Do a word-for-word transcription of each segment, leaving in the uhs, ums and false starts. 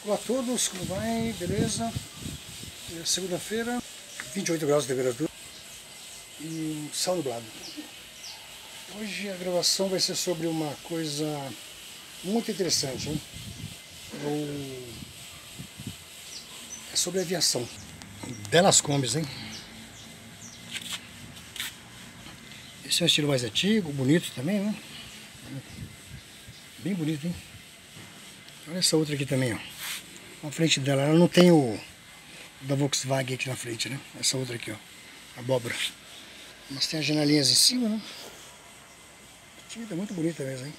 Olá a todos, como vai? Beleza? É segunda-feira, vinte e oito graus de temperatura e céu nublado. Hoje a gravação vai ser sobre uma coisa muito interessante, hein? Eu... É sobre aviação. Belas combis, hein? Esse é um estilo mais antigo, bonito também, né? Bem bonito, hein? Olha essa outra aqui também, ó. Na frente dela, ela não tem o da Volkswagen aqui na frente, né? Essa outra aqui, ó, abóbora. Mas tem as janelinhas em cima, né? Tá muito bonita mesmo, hein?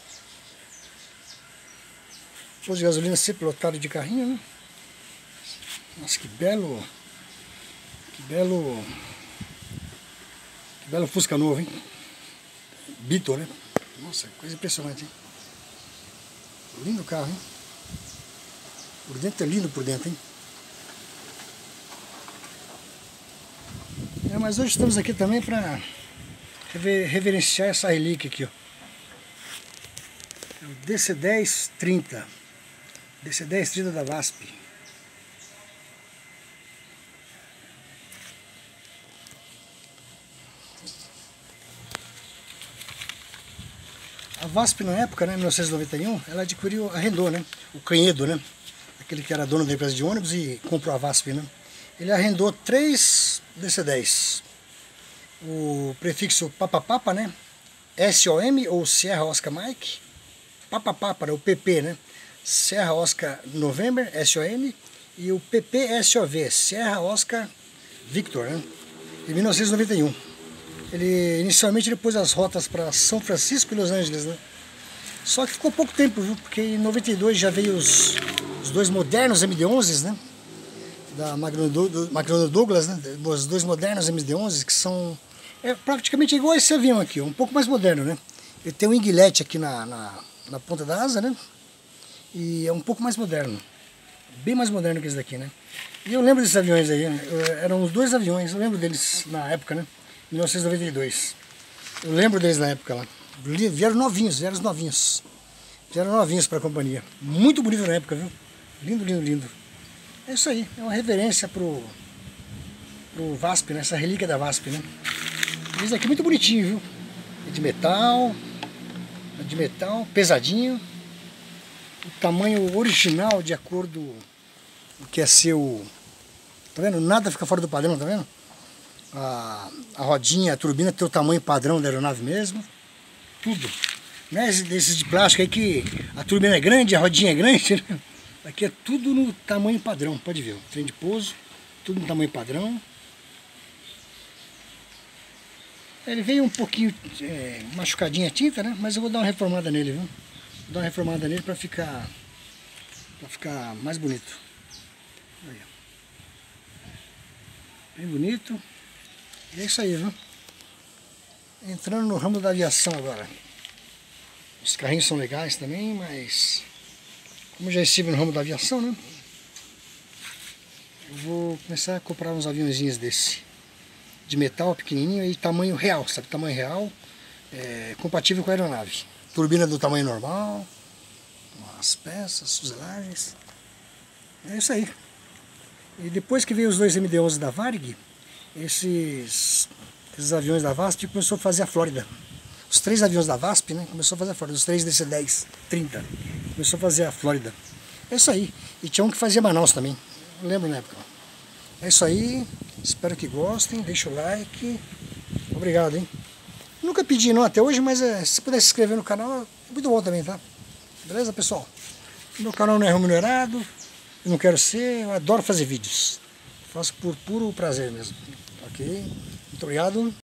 Posto de gasolina sempre lotado de carrinho, né? Nossa, que belo... Que belo... Que belo Fusca novo, hein? Beetle, né? Nossa, coisa impressionante, hein? Lindo carro, hein? Por dentro é lindo por dentro, hein? É, mas hoje estamos aqui também para reverenciar essa relíquia aqui, ó. É o D C dez trinta. D C dez trinta da VASP. A VASP na época, né, em mil novecentos e noventa e um, ela adquiriu, arrendou, né, o Canhedo, né, aquele que era dono da empresa de ônibus e comprou a VASP, né. Ele arrendou três D C dez. O prefixo Papapapa, né, S O M ou Sierra Oscar Mike, Papapapa, né, o P P, né, Sierra Oscar November, S O M, e o P P S O V, Sierra Oscar Victor, né, em mil novecentos e noventa e um. Ele inicialmente ele pôs as rotas para São Francisco e Los Angeles, né? Só que ficou pouco tempo, viu? Porque em noventa e dois já veio os, os dois modernos M D onze, né? Da McDonnell Douglas, né? Os dois modernos M D onze que são é praticamente igual a esse avião aqui, um pouco mais moderno, né? Ele tem um inguilete aqui na, na, na ponta da asa, né? E é um pouco mais moderno, bem mais moderno que esse daqui, né? E eu lembro desses aviões aí, né? Eram os dois aviões, eu lembro deles na época, né? mil novecentos e noventa e dois. Eu lembro deles na época lá. Vieram novinhos, vieram novinhos. Vieram novinhos para a companhia. Muito bonito na época, viu? Lindo, lindo, lindo. É isso aí. É uma reverência pro, pro VASP, né? Essa relíquia da VASP, né? Esse aqui é muito bonitinho, viu? É de metal. É de metal, pesadinho. O tamanho original de acordo com o que é seu... Tá vendo? Nada fica fora do padrão, tá vendo? A, a rodinha, a turbina tem o tamanho padrão da aeronave mesmo. Tudo. Não é desses de plástico aí que a turbina é grande, a rodinha é grande. Né? Aqui é tudo no tamanho padrão. Pode ver, o trem de pouso, tudo no tamanho padrão. Ele veio um pouquinho é, machucadinha a tinta, né? Mas eu vou dar uma reformada nele, viu? Vou dar uma reformada nele para ficar, para ficar mais bonito. Aí, bem bonito. E é isso aí, viu? Entrando no ramo da aviação agora. Os carrinhos são legais também, mas... Como eu já estive no ramo da aviação, né? Eu vou começar a comprar uns aviãozinhos desse. De metal, pequenininho e tamanho real, sabe? Tamanho real, é, compatível com a aeronave. Turbina do tamanho normal. As peças, fuselagens. É isso aí. E depois que veio os dois M D onze da Varig... Esses, esses aviões da VASP começou a fazer a Flórida. Os três aviões da VASP, né? Começou a fazer a Flórida. Os três D C dez trinta. Começou a fazer a Flórida. É isso aí. E tinha um que fazia Manaus também. Eu lembro na época. É isso aí. Espero que gostem. Deixa o like. Obrigado, hein? Nunca pedi não até hoje, mas é, se puder se inscrever no canal, é muito bom também, tá? Beleza, pessoal? Meu canal não é remunerado. Eu não quero ser. Eu adoro fazer vídeos. Faço por puro prazer mesmo. Ok? Muito obrigado.